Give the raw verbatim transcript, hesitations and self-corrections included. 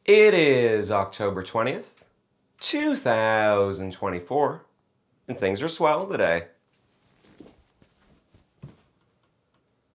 It is October twentieth, two thousand twenty-four, and things are swell today.